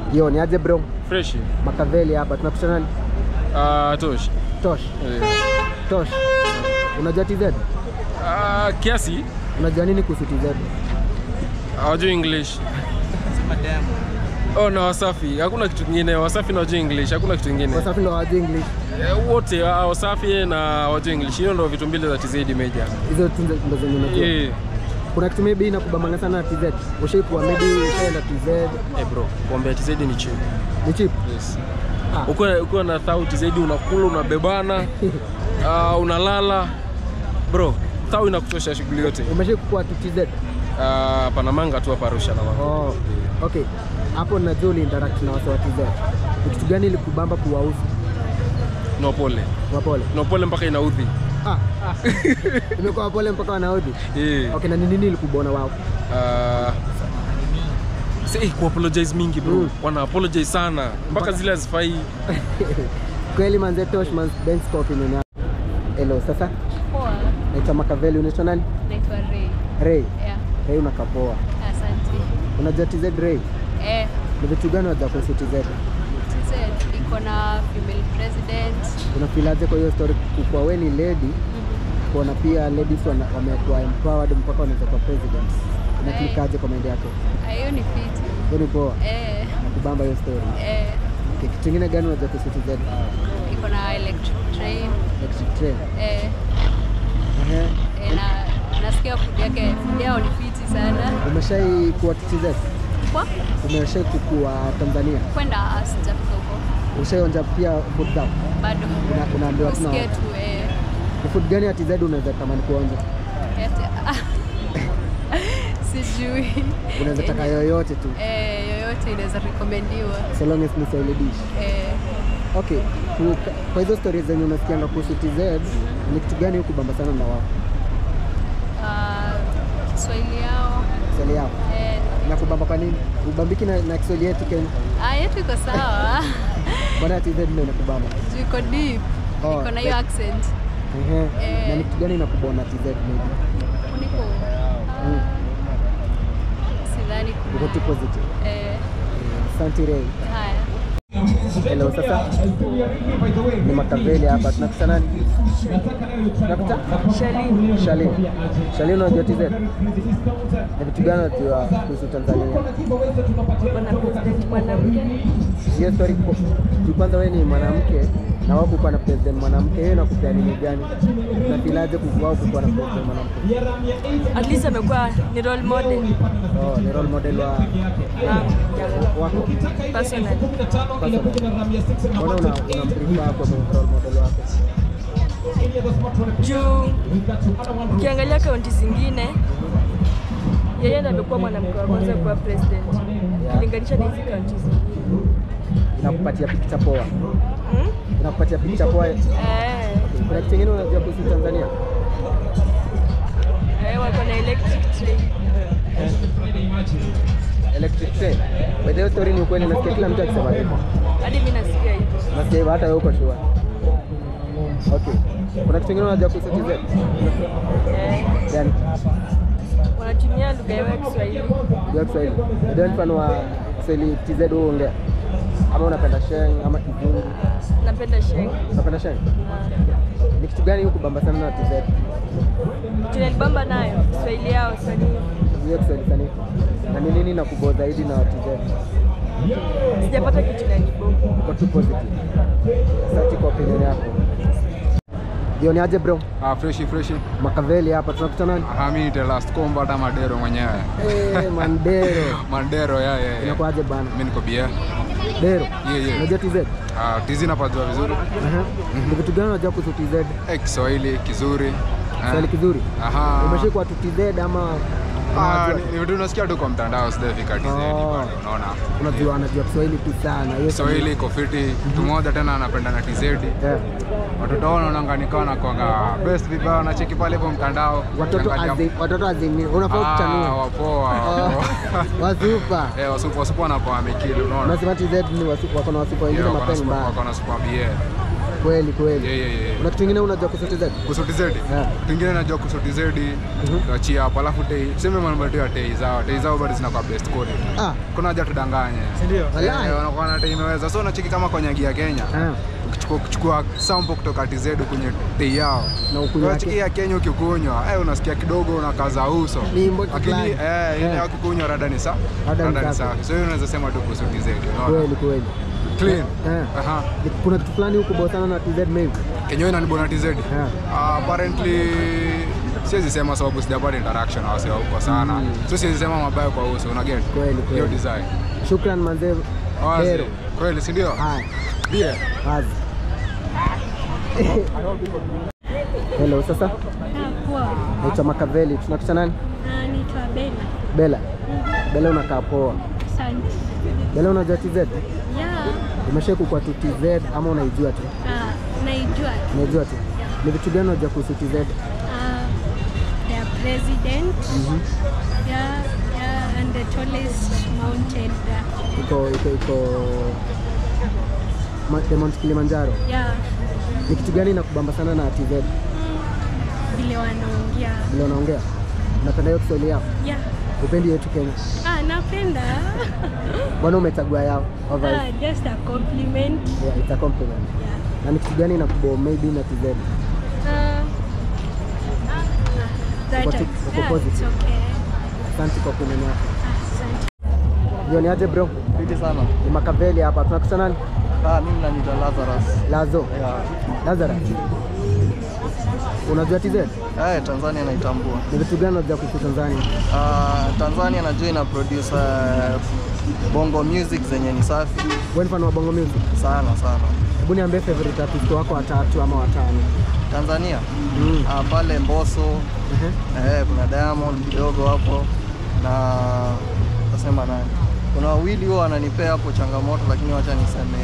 Yo, ni aje bro? Fresh. Makaveli hapa. Tunapita nani? Tosh. Tosh. Tosh. Unajua TZ? Kiasi. Unajua nini kuhusu TZ? Hawajui English. Sema demo. Oh, na Wasafi. Hakuna kitu kingine. Wasafi na hawajui English. Hakuna kitu kingine. Wasafi na hawajui English. Wote Wasafi na hawajui English. Hiyo ndio vitu mbili za TZ major. Hizo ndo zenye unajua. Kuna kitu maybe inakubambanga sana na TZ. Ushaikuwa maybe ushaenda TZ. Bro, kuambia TZ ni cheap. Ni cheap? Yes. Ukiwa na thau TZ unakula, unabebana, unalala. Bro, thau inakutosha shughuli yote. Umeshaikuwa tu TZ? Panamanga tu hapa Arusha na wao. Oh. Okay. Hapo najua interact na watu wa TZ. Kitu gani ilikubamba kuwahusu? No pole. No pole. No pole mpaka inaudhi. Imekuwa pole mpaka wanaudhi. Okay, na nini ilikubona wao? Say ku apologize mingi bro. Wana apologize sana mpaka zile hazifai. Kweli manze Tosh man bench coffee nini? Hello, sasa? Poa. Naitwa Makaveli, unaitwa nani? Naitwa Ray. Ray? Yeah. Ray unakapoa. Asante. Unajua TZ Ray? Ni vitu gani unajua kuhusu TZ? TZ iko na female president. Unafilaje kwa hiyo story kwa wewe ni lady? Kuna pia ladies wamekuwa empowered mpaka wanaweza kuwa president. Unaklikaje comment yako? Hiyo ni fiti. Hiyo ni poa. Nakubamba hiyo story. Okay, kitu kingine gani unajua kuhusu TZ? Iko na electric train. Electric train. Na nasikia food yao ni fiti sana. Umeshai kuwa TZ? Kwa? Umeshai kuwa Tanzania? Kwenda sijafika huko. Ushaionja pia food zao? Bado. Unaambiwa tuna. Usikie tu Ni food gani ya TZ unaweza tamani kuonja? Sijui. Unaweza taka yoyote tu? Yoyote inaweza recomendiwa. So long as ni Swahili dish. Okay. Kwa hizo stories zenye unasikianga kuhusu TZ, ni kitu gani hukubamba sana na wao? Kiswahili yao. Kiswahili yao? Nakubamba kwa nini? Ubambiki na Kiswahili yetu Kenya? Yetu iko sawa. Mbona TZ ndio inakubamba? Iko deep. Iko na hiyo accent. Na ni kitu gani inakubona TZ maybe? Niko. Sidhani kuna. Uko tu positive. Asante Ray. Haya. Hello, sasa? Ni Makaveli hapa. Tunapita nani? Tunapita? Shalini unajua TZ? Ni vitu gani unajua kuhusu Tanzania? Hiyo story kwanza wewe ni mwanamke na wao kuwa na president mwanamke, yeye anakupea nini gani? Unafilaje kuwa kuwa na president mwanamke? At least amekuwa ni role model. Ni role model wa wako Personal. Mbona unamprefer kwa role model wako? Juu ukiangalia kaunti zingine yeye ndiye amekuwa mwanamke wa kwanza kuwa president. Kulinganisha na hizi kaunti zingine. Inakupatia picha poa. Inakupatia picha poa. Kuna kitu kingine unajua kuhusu Tanzania? Wako na electric train. Electric train. By the way, story ni ukweli, nasikia kila mtu akisema hivyo. Hadi mimi nasikia hivyo. Nasikia hivyo hata wewe uko sure. Okay. Kuna kitu kingine unajua kuhusu TZ? Yani wanatumia lugha ya Kiswahili. Lugha ya Kiswahili. Ndio mfano wa Kiswahili TZ uongea. Ama unapenda sheng ama kizungu? Napenda sheng. Unapenda sheng? Ni kitu gani hukubamba sana na TZ? Tunalibamba nayo Kiswahili yao sanii. Hiyo Kiswahili sanii. Na ni nini nakubo zaidi na TZ? Sijapata kitu kinaniboga. Uko tu positive. Asante kwa opinion yako. Yo, ni aje bro? Fresh. Makaveli hapa, tunapita nani? Mimi ni the last combo hata Mandero mwenyewe. Mandero. Mandero Unakuaje bana? Mimi niko bia. Dero. Unajua TZ? TZ napajua vizuri. Ni vitu gani unajua kuhusu TZ? Kiswahili kizuri. Kiswahili kizuri? Umeshikwa tu TZ ama ni vitu unasikia tu kwa mtandao, sijafika TZ bado, unaona. Unajua Kiswahili tu sana. Kiswahili iko fiti. Mtu mmoja tena anapenda na TZ. Watoto wao wanaanganikana kwa best vibao na cheki pale kwa mtandao. Watoto azimi unafaa kuchanua. Wapoa. Wasupa. Wasupa wanapoa mikili, unaona. Unasema TZ ni wasupa, wako na wasupa wengine mapema mbaya. Wako na super bia. Kweli kweli. Yeah. Una kitu kingine unajua kuhusu TZ? Kuhusu TZ? Yeah. Kingine najua kuhusu TZ, tuachia hapo. Alafu tuseme mambo ya tei zao bado zinakuwa best quality. Kuna haja tudanganye. Si ndio? Wanakuwa na tei imeweza. So unacheki kama kwa nyagi ya Kenya. Ukichukua sample kutoka TZ kwenye tei yao. Na ukunywa yake ya Kenya ukikunywa, unasikia kidogo unakaza uso. Lakini ile ukikunywa rada ni safi. So hiyo unaweza sema tu kuhusu TZ. Kweli. Clean. Kuna kitu fulani huko bosana na TZ maybe. Kenya inanibona TZ. Apparently siwezi sema sababu sijapata interaction na wase huko sana. So siwezi sema mabaya kwa uso, una get? Kweli. Hiyo design. Shukran manze. Hero. Kweli si ndio? Bia. Hello sasa. Poa. Naitwa Makaveli. Tunakuta nani? Naitwa Bella. Bella. Bella unakaa poa. Asante. Bella unajua TZ? Yeah. Umeshaku kwa TZ ama unaijua tu? Naijua. Unaijua tu. Ni vitu gani unajua kuhusu TZ? Their president. Yeah, and the tallest mountain there. Iko Mount Kilimanjaro. Yeah. Ni kitu gani inakubamba sana na TZ? Vile wanaongea. Unapenda hiyo Kiswahili yao? Yeah. Upendi yetu Kenya? Napenda. Mbona umechagua yao? Just a compliment. Yeah, it's a compliment. Yeah. Na ni kitu gani inakubamba maybe na TZ? Uko positive. Okay. Asante kwa kunena. Asante. Jioni aje bro? Fiti sana. Ni Makaveli hapa. Tunakutana nani? Mimi naitwa Lazarus. Lazo. Yeah. Lazarus. Unajua TZ? Tanzania naitambua. Ni vitu gani unajua kuhusu Tanzania? Tanzania najua ina produce bongo music zenye ni safi. Wewe mfano wa bongo music? Sana. Hebu niambie favorite artist wako watatu ama watano. Tanzania? Pale Mbosso. Kuna Diamond kidogo hapo na nasema nani? Kuna wawili wao wananipea hapo changamoto lakini wacha niseme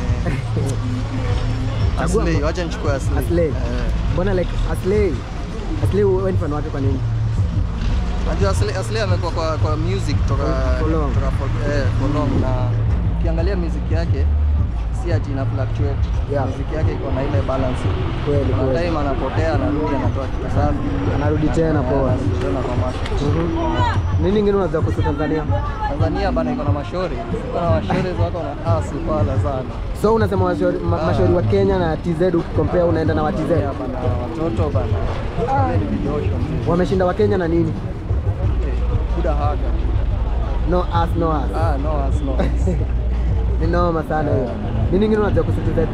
Aslay, wacha nichukue Aslay. Mbona like Aslay wewe ni fan wake kwa nini? Najua Aslay amekuwa kwa music kutoka for long na ukiangalia music yake si ati ina fluctuate. Music yake iko na ile balance. Kweli. Time anapotea anarudi anatoa kitu safi. Anarudi tena poa. Kwa macho. Nini nyingine unajua kuhusu Tanzania? Tanzania bana iko na mashauri. Kuna mashauri wako na hasi pala sana. So unasema mashauri wa Kenya na TZ ukicompare unaenda na wa TZ? Bana watoto bana. Ni vidosho. Wameshinda wa Kenya na nini? Kuda haga. No us. No us. Ni noma sana hiyo. Nini nyingine unajua kuhusu TZ?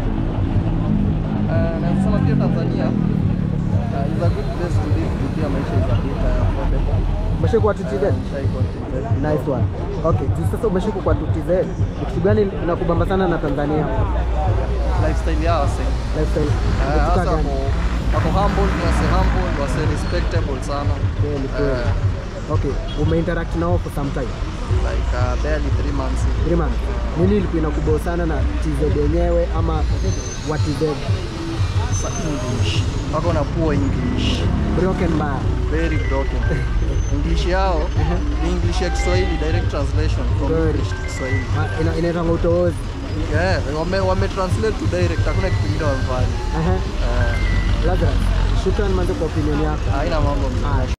Nasema pia Tanzania is a good place to live. Pia maisha is a bit affordable. Umeshika kwa TZ? Nice one. Okay, sasa umeshika kwa TZ. Kitu gani inakubamba sana na Tanzania? Lifestyle yao sasa. Lifestyle. Sasa wako humble, wase respectable sana. Okay, umeinteract nao for some time? Like barely 3 months. 3 months. Nini ilikuwa inakubamba sana na TZ yenyewe ama what TZ? English. Wako na poor English. Broken man. Very broken. English yao ni English ya Kiswahili, direct translation from English to Kiswahili. Inaitwa utoozi. Wame translate to direct, hakuna kitu kingine wamefanya. Lazarus, shukran manze kwa opinion yako. Haina mambo.